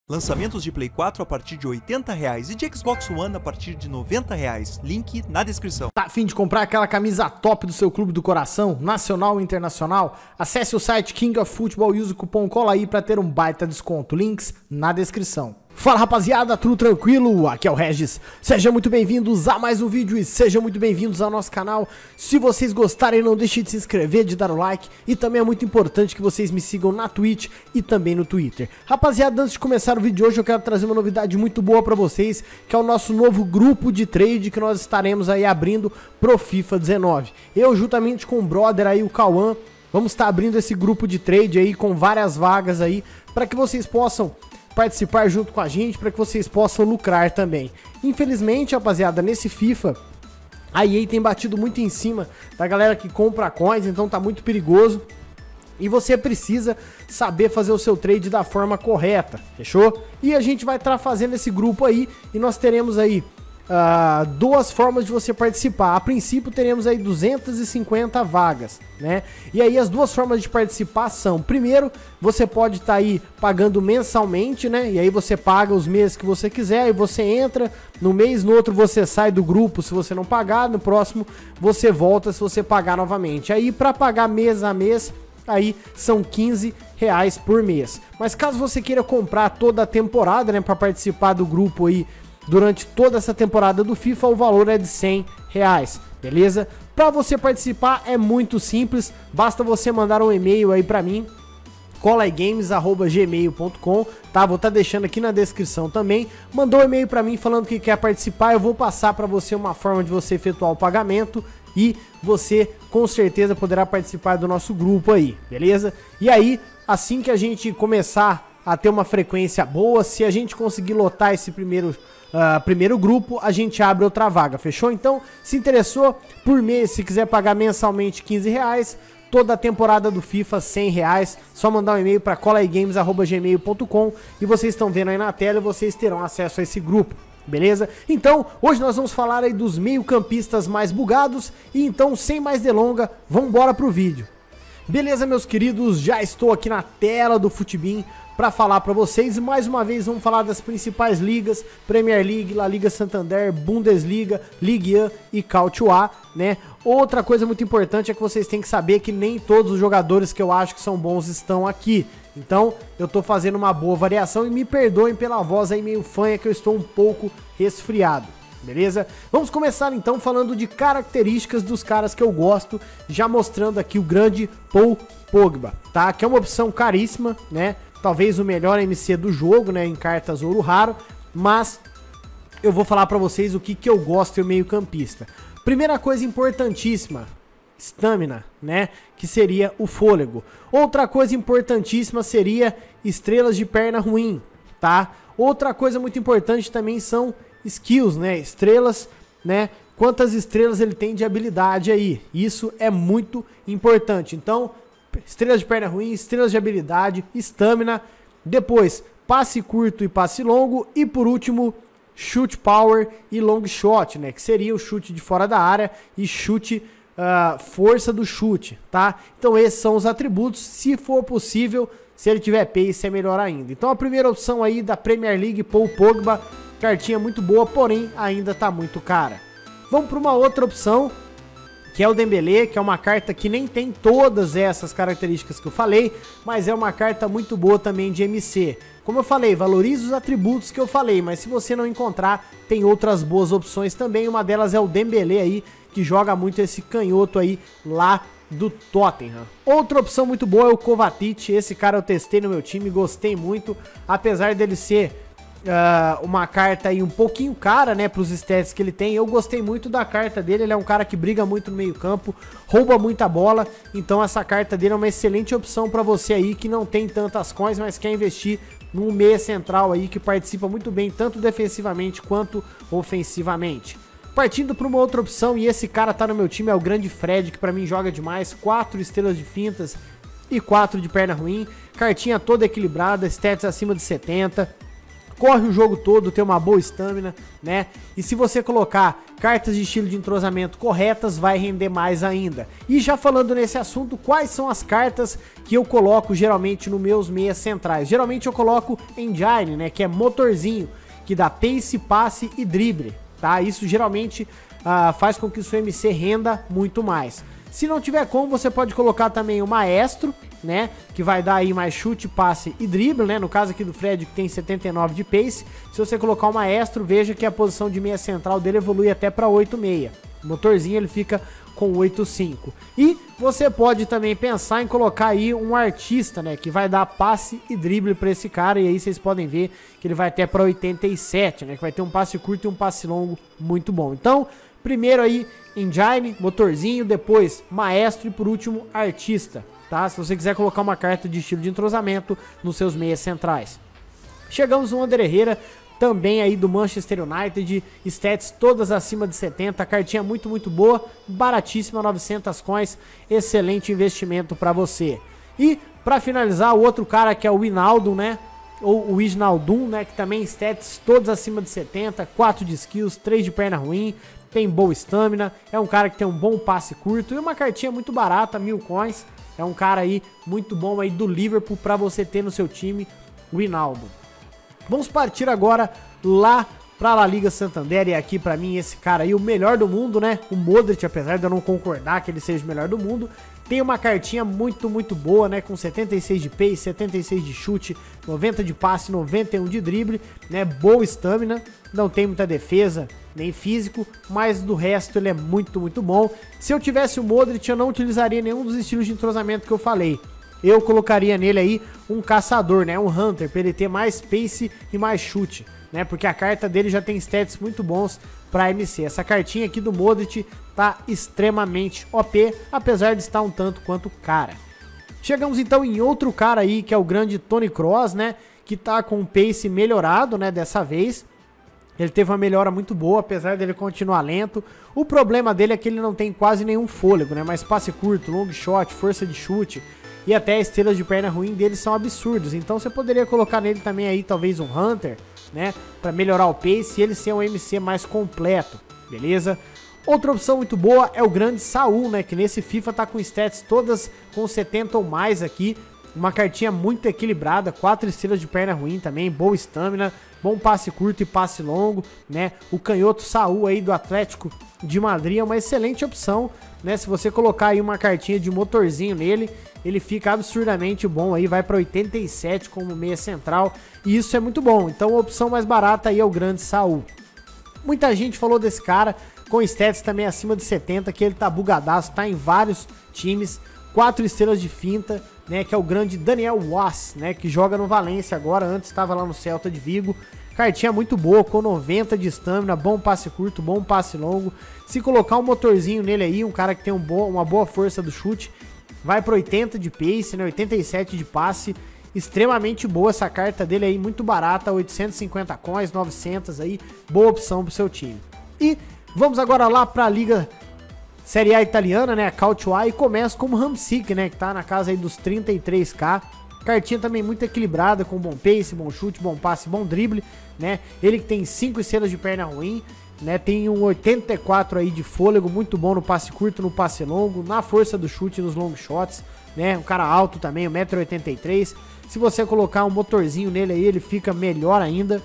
Lançamentos de Play 4 a partir de R$ 80,00 e de Xbox One a partir de R$ 90,00. Link na descrição. Tá a fim de comprar aquela camisa top do seu clube do coração, nacional ou internacional? Acesse o site King of Football e use o cupom COLA aí pra ter um baita desconto. Links na descrição. Fala rapaziada, tudo tranquilo? Aqui é o Regis. Sejam muito bem-vindos a mais um vídeo e sejam muito bem-vindos ao nosso canal. Se vocês gostarem, não deixem de se inscrever, de dar o like e também é muito importante que vocês me sigam na Twitch e também no Twitter. Rapaziada, antes de começar o vídeo de hoje eu quero trazer uma novidade muito boa pra vocês, que é o nosso novo grupo de trade que nós estaremos aí abrindo pro FIFA 19. Eu juntamente com o brother aí, o Cauã, vamos estar abrindo esse grupo de trade aí com várias vagas aí para que vocês possam participar junto com a gente, para que vocês possam lucrar também. Infelizmente, rapaziada, nesse FIFA a EA tem batido muito em cima da galera que compra coins, então tá muito perigoso. E você precisa saber fazer o seu trade da forma correta, fechou? E a gente vai estar fazendo esse grupo aí e nós teremos aí duas formas de você participar. A princípio teremos aí 250 vagas, né? E aí as duas formas de participar são: primeiro, você pode estar aí pagando mensalmente, né? E aí você paga os meses que você quiser, aí você entra no mês, no outro você sai do grupo se você não pagar, no próximo você volta se você pagar novamente. Aí para pagar mês a mês, aí são R$15 por mês. Mas caso você queira comprar toda a temporada, né, para participar do grupo aí durante toda essa temporada do FIFA, o valor é de R$100, beleza? Para você participar é muito simples, basta você mandar um e-mail aí para mim, colaigames@gmail.com, tá? Vou estar deixando aqui na descrição também. Mandou um e-mail para mim falando que quer participar, eu vou passar para você uma forma de você efetuar o pagamento e você com certeza poderá participar do nosso grupo aí, beleza? E aí, assim que a gente começar a ter uma frequência boa, se a gente conseguir lotar esse primeiro grupo, a gente abre outra vaga, fechou? Então, se interessou, por mês, se quiser pagar mensalmente R$15, toda a temporada do FIFA R$100, só mandar um e-mail para colaigames@gmail.com e vocês estão vendo aí na tela e vocês terão acesso a esse grupo, beleza? Então, hoje nós vamos falar aí dos meio-campistas mais bugados e então, sem mais delonga, vamos embora pro vídeo. Beleza, meus queridos, já estou aqui na tela do Futibin para falar para vocês e mais uma vez vamos falar das principais ligas: Premier League, La Liga Santander, Bundesliga, Ligue 1 e Cautio A, né? Outra coisa muito importante é que vocês têm que saber que nem todos os jogadores que eu acho que são bons estão aqui. Então, eu tô fazendo uma boa variação e me perdoem pela voz aí meio fanha que eu estou um pouco resfriado. Beleza? Vamos começar então falando de características dos caras que eu gosto, já mostrando aqui o grande Paul Pogba, tá? Que é uma opção caríssima, né? Talvez o melhor MC do jogo, né? Em cartas ouro raro, mas eu vou falar pra vocês o que eu gosto em meio campista. Primeira coisa importantíssima, estamina, né? Que seria o fôlego. Outra coisa importantíssima seria estrelas de perna ruim, tá? Outra coisa muito importante também são skills, né? Estrelas, né? Quantas estrelas ele tem de habilidade aí. Isso é muito importante. Então, estrelas de perna ruim, estrelas de habilidade, estamina. Depois, passe curto e passe longo. E por último, chute power e long shot, né? Que seria o chute de fora da área e chute, força do chute, tá? Então esses são os atributos. Se for possível, se ele tiver pace é melhor ainda. Então a primeira opção aí da Premier League, Paul Pogba, cartinha muito boa, porém ainda tá muito cara. Vamos para uma outra opção, que é o Dembélé, que é uma carta que nem tem todas essas características que eu falei, mas é uma carta muito boa também de MC. Como eu falei, valorize os atributos que eu falei, mas se você não encontrar, tem outras boas opções também. Uma delas é o Dembélé aí, que joga muito esse canhoto aí lá do Tottenham. Outra opção muito boa é o Kovacic. Esse cara eu testei no meu time, gostei muito, apesar dele ser uma carta aí um pouquinho cara, né, pros stats que ele tem. Eu gostei muito da carta dele, ele é um cara que briga muito no meio campo, rouba muita bola, então essa carta dele é uma excelente opção pra você aí que não tem tantas coins, mas quer investir num meia central aí que participa muito bem, tanto defensivamente quanto ofensivamente. Partindo para uma outra opção, e esse cara tá no meu time, é o grande Fred, que pra mim joga demais, 4 estrelas de fintas e 4 de perna ruim, cartinha toda equilibrada, stats acima de 70, corre o jogo todo, tem uma boa estamina, né? E se você colocar cartas de estilo de entrosamento corretas, vai render mais ainda. E já falando nesse assunto, quais são as cartas que eu coloco geralmente nos meus meias centrais? Geralmente eu coloco Engine, né? Que é motorzinho, que dá pace, passe e drible, tá? Isso geralmente faz com que o seu MC renda muito mais. Se não tiver como, você pode colocar também o Maestro, né, que vai dar aí mais chute, passe e drible, né, no caso aqui do Fred que tem 79 de pace. Se você colocar o Maestro, veja que a posição de meia central dele evolui até para 8,6. O motorzinho ele fica com 8,5. E você pode também pensar em colocar aí um artista, né, que vai dar passe e drible para esse cara, e aí vocês podem ver que ele vai até para 87, né, que vai ter um passe curto e um passe longo muito bom. Então, primeiro aí Engine, motorzinho, depois Maestro e por último artista, tá? Se você quiser colocar uma carta de estilo de entrosamento nos seus meias centrais. Chegamos no Ander Herrera, também aí do Manchester United, stats todas acima de 70, cartinha muito boa, baratíssima, 900 coins, excelente investimento para você. E para finalizar, o outro cara que é o Wijnaldum, né? Ou o Wijnaldum, né? Que também stats todos acima de 70, 4 de skills, 3 de perna ruim, tem boa estamina, é um cara que tem um bom passe curto e uma cartinha muito barata, 1000 coins. É um cara aí muito bom aí do Liverpool para você ter no seu time, o Wijnaldum. Vamos partir agora lá pra La Liga Santander, e aqui pra mim esse cara aí, o melhor do mundo, né? O Modric, apesar de eu não concordar que ele seja o melhor do mundo, tem uma cartinha muito boa, né? Com 76 de pace, 76 de chute, 90 de passe, 91 de drible, né? Boa estamina, não tem muita defesa, nem físico, mas do resto ele é muito bom. Se eu tivesse o Modric, eu não utilizaria nenhum dos estilos de entrosamento que eu falei. Eu colocaria nele aí um caçador, né? Um Hunter, para ele ter mais pace e mais chute, né? Porque a carta dele já tem stats muito bons para MC. Essa cartinha aqui do Modric tá extremamente OP, apesar de estar um tanto quanto cara. Chegamos então em outro cara aí, que é o grande Toni Kroos, né? Que tá com um pace melhorado, né? Dessa vez. Ele teve uma melhora muito boa, apesar dele continuar lento. O problema dele é que ele não tem quase nenhum fôlego, né? Mas passe curto, long shot, força de chute e até estrelas de perna ruim dele são absurdos. Então você poderia colocar nele também aí talvez um Hunter, né? Pra melhorar o pace e ele ser um MC mais completo, beleza? Outra opção muito boa é o grande Saul, né? Que nesse FIFA tá com stats todas com 70 ou mais aqui. Uma cartinha muito equilibrada, 4 estrelas de perna ruim também, boa estamina, bom passe curto e passe longo, né? O canhoto Saul aí do Atlético de Madrid é uma excelente opção, né? Se você colocar aí uma cartinha de motorzinho nele, ele fica absurdamente bom aí, vai para 87 como meia central, e isso é muito bom. Então a opção mais barata aí é o grande Saul. Muita gente falou desse cara, com stats também acima de 70, que ele tá bugadaço, tá em vários times, 4 estrelas de finta, né, que é o grande Daniel Wass, né, que joga no Valência agora, antes estava lá no Celta de Vigo. Cartinha muito boa, com 90 de estamina, bom passe curto, bom passe longo. Se colocar um motorzinho nele aí, um cara que tem uma boa força do chute, vai para 80 de pace, né, 87 de passe. Extremamente boa essa carta dele aí, muito barata, 850 coins, 900 aí, boa opção pro seu time. E vamos agora lá para a Liga Série A italiana, né, a Calcio A, e começa como Hamsik, né, que tá na casa aí dos 33k. Cartinha também muito equilibrada, com bom pace, bom chute, bom passe, bom drible, né. Ele que tem 5 estrelas de perna ruim, né, tem um 84 aí de fôlego, muito bom no passe curto, no passe longo, na força do chute e nos long shots, né. Um cara alto também, 1,83 m. Se você colocar um motorzinho nele aí, ele fica melhor ainda.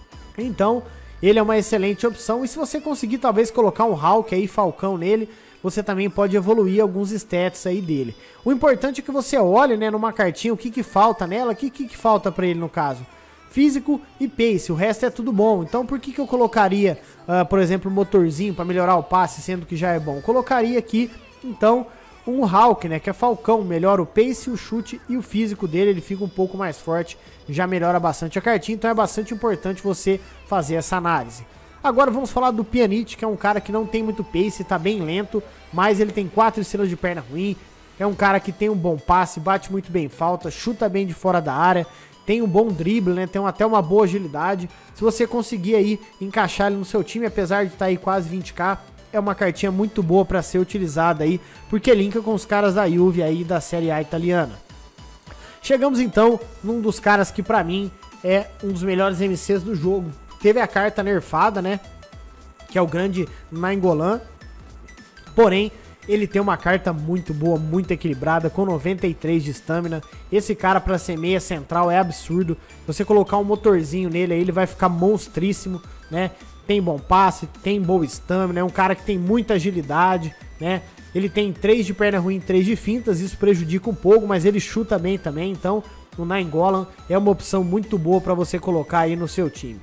Então, ele é uma excelente opção. E se você conseguir talvez colocar um Hulk aí, Falcão nele, você também pode evoluir alguns stats aí dele. O importante é que você olhe, né, numa cartinha o que falta nela, o que falta pra ele no caso. Físico e pace, o resto é tudo bom. Então por que eu colocaria, por exemplo, um motorzinho para melhorar o passe, sendo que já é bom? Colocaria aqui, então, um Hulk, né, que é Falcão, melhora o pace, o chute e o físico dele, ele fica um pouco mais forte, já melhora bastante a cartinha, então é bastante importante você fazer essa análise. Agora vamos falar do Pjanic, que é um cara que não tem muito pace, tá bem lento, mas ele tem 4 estrelas de perna ruim, é um cara que tem um bom passe, bate muito bem falta, chuta bem de fora da área, tem um bom drible, né, tem até uma boa agilidade. Se você conseguir aí encaixar ele no seu time, apesar de estar aí quase 20k, é uma cartinha muito boa para ser utilizada aí, porque linka com os caras da Juve aí da Série A italiana. Chegamos então num dos caras que pra mim é um dos melhores MCs do jogo. Teve a carta nerfada, né? Que é o grande Nainggolan. Porém, ele tem uma carta muito boa, muito equilibrada, com 93 de estamina. Esse cara pra ser meia central é absurdo. Você colocar um motorzinho nele aí, ele vai ficar monstríssimo, né? Tem bom passe, tem boa estamina, é um cara que tem muita agilidade, né? Ele tem 3 de perna ruim e 3 de fintas, isso prejudica um pouco, mas ele chuta bem também, então o Nainggolan é uma opção muito boa pra você colocar aí no seu time.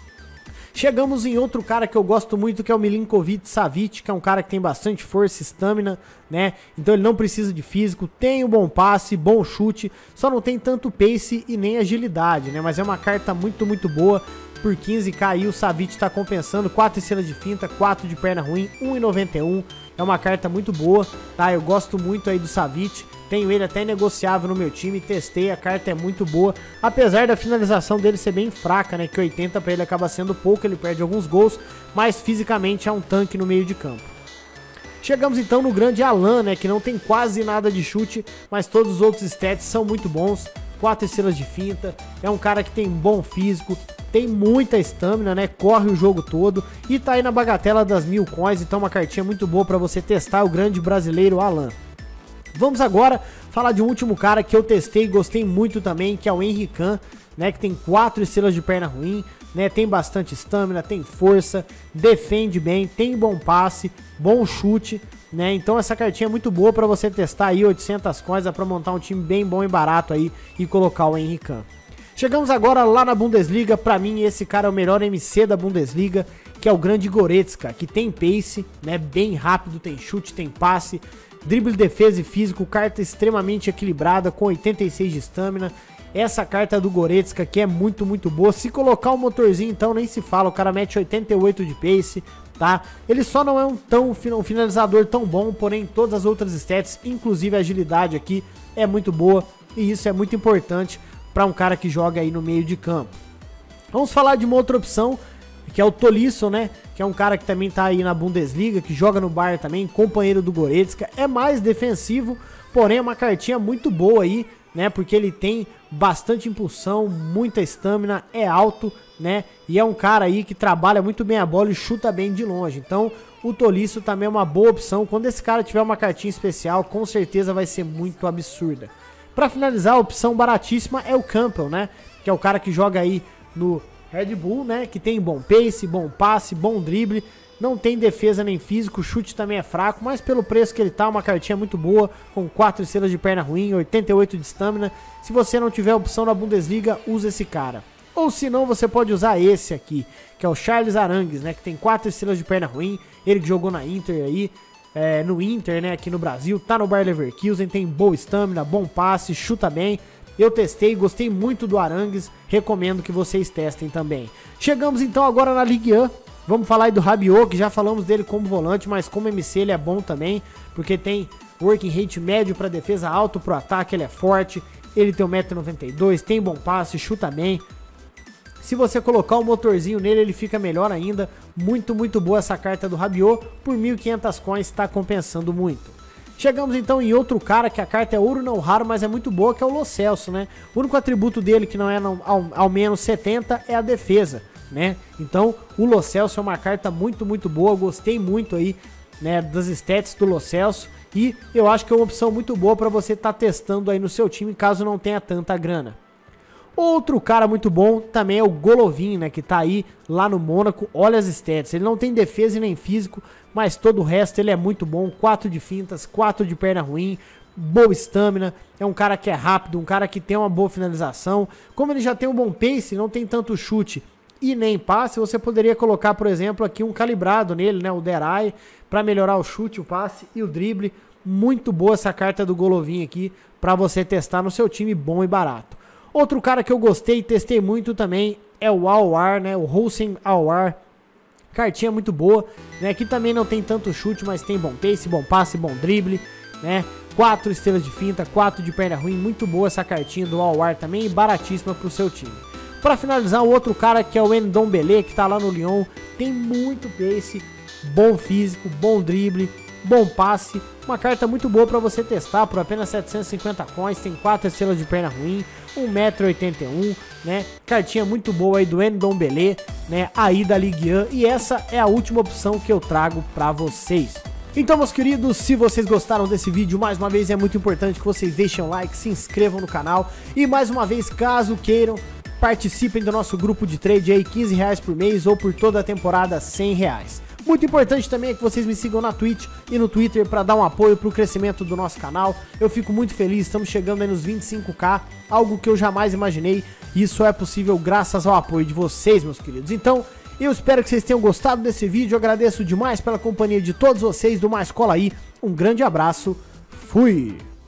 Chegamos em outro cara que eu gosto muito, que é o Milinkovic-Savic, que é um cara que tem bastante força e estamina, né? Então ele não precisa de físico, tem um bom passe, bom chute, só não tem tanto pace e nem agilidade, né? Mas é uma carta muito, muito boa. Por 15k aí o Savic tá compensando, 4 estrelas de finta, 4 de perna ruim, 1,91. É uma carta muito boa, tá? Eu gosto muito aí do Savic. Tenho ele até negociável no meu time, testei, a carta é muito boa. Apesar da finalização dele ser bem fraca, né? Que 80 pra ele acaba sendo pouco, ele perde alguns gols, mas fisicamente é um tanque no meio de campo. Chegamos então no grande Alan, né? Que não tem quase nada de chute, mas todos os outros stats são muito bons. 4 estrelas de finta, é um cara que tem bom físico, tem muita estamina, né? Corre o jogo todo e tá aí na bagatela das 1000 coins, então uma cartinha muito boa pra você testar, o grande brasileiro Alan. Vamos agora falar de um último cara que eu testei e gostei muito também, que é o Henrican, né? Que tem 4 estrelas de perna ruim, né? Tem bastante estamina, tem força, defende bem, tem bom passe, bom chute, né? Então essa cartinha é muito boa para você testar aí, 800 coins, para montar um time bem bom e barato aí e colocar o Henrican. Chegamos agora lá na Bundesliga, para mim esse cara é o melhor MC da Bundesliga, que é o grande Goretzka, que tem pace, né? Bem rápido, tem chute, tem passe, drible, defesa e físico, carta extremamente equilibrada, com 86 de estamina. Essa carta do Goretzka que é muito, muito boa. Se colocar um motorzinho, então nem se fala, o cara mete 88 de pace, tá? Ele só não é um finalizador tão bom, porém todas as outras stats, inclusive a agilidade aqui, é muito boa. E isso é muito importante para um cara que joga aí no meio de campo. Vamos falar de uma outra opção, que é o Tolisso, né? Que é um cara que também tá aí na Bundesliga, que joga no Bayern também, companheiro do Goretzka. É mais defensivo, porém é uma cartinha muito boa aí, né? Porque ele tem bastante impulsão, muita estamina, é alto, né? E é um cara aí que trabalha muito bem a bola e chuta bem de longe. Então o Tolisso também é uma boa opção. Quando esse cara tiver uma cartinha especial, com certeza vai ser muito absurda. Pra finalizar, a opção baratíssima é o Campbell, né? Que é o cara que joga aí no Red Bull, né? Que tem bom pace, bom passe, bom drible. Não tem defesa nem físico, o chute também é fraco, mas pelo preço que ele tá, uma cartinha muito boa, com 4 estrelas de perna ruim, 88 de estamina. Se você não tiver opção na Bundesliga, usa esse cara. Ou se não, você pode usar esse aqui, que é o Charles Arangues, né? Que tem 4 estrelas de perna ruim, ele que jogou na Inter aí, no Inter, né? Aqui no Brasil, tá no Bayer Leverkusen, tem boa estamina, bom passe, chuta bem. Eu testei, gostei muito do Arangues, recomendo que vocês testem também. Chegamos então agora na Ligue 1. Vamos falar aí do Rabiot, que já falamos dele como volante, mas como MC ele é bom também, porque tem working rate médio para defesa, alto para o ataque, ele é forte, ele tem 1,92 m, tem bom passe, chuta bem. Se você colocar um motorzinho nele, ele fica melhor ainda. Muito, muito boa essa carta do Rabiot, por 1.500 coins, está compensando muito. Chegamos então em outro cara, que a carta é ouro não raro, mas é muito boa, que é o Lo Celso, né? O único atributo dele que não é ao menos 70 é a defesa, né? Então o Lo Celso é uma carta muito, muito boa, gostei muito aí, né, das stats do Lo Celso, e eu acho que é uma opção muito boa para você estar testando aí no seu time, caso não tenha tanta grana. Outro cara muito bom também é o Golovin, né, que tá aí lá no Mônaco. Olha as stats, ele não tem defesa e nem físico, mas todo o resto ele é muito bom. 4 de fintas, 4 de perna ruim, boa estamina, é um cara que é rápido, um cara que tem uma boa finalização. Como ele já tem um bom pace, não tem tanto chute e nem passe, você poderia colocar, por exemplo, aqui um calibrado nele, né, o Derai, para melhorar o chute, o passe e o drible. Muito boa essa carta do Golovin aqui para você testar no seu time, bom e barato. Outro cara que eu gostei e testei muito também é o Aouar, né? O Houssem Aouar. Cartinha muito boa, né? Aqui também não tem tanto chute, mas tem bom pace, bom passe, bom drible, né? 4 estrelas de finta, 4 de perna ruim. Muito boa essa cartinha do Aouar também e baratíssima pro seu time. Para finalizar, o outro cara que é o Ndombele, que tá lá no Lyon. Tem muito pace, bom físico, bom drible, bom passe, Uma carta muito boa para você testar por apenas 750 coins, tem 4 estrelas de perna ruim, 1,81 m, né? Cartinha muito boa aí do Ndombele, né? Aí da Ligue 1, e essa é a última opção que eu trago para vocês. Então, meus queridos, se vocês gostaram desse vídeo, mais uma vez é muito importante que vocês deixem um like, se inscrevam no canal e mais uma vez, caso queiram, participem do nosso grupo de trade aí, R$15 por mês ou por toda a temporada R$100. Muito importante também é que vocês me sigam na Twitch e no Twitter para dar um apoio para o crescimento do nosso canal. Eu fico muito feliz, estamos chegando aí nos 25k, algo que eu jamais imaginei, e isso é possível graças ao apoio de vocês, meus queridos. Então, eu espero que vocês tenham gostado desse vídeo, eu agradeço demais pela companhia de todos vocês do Mais Cola Aí, um grande abraço, fui!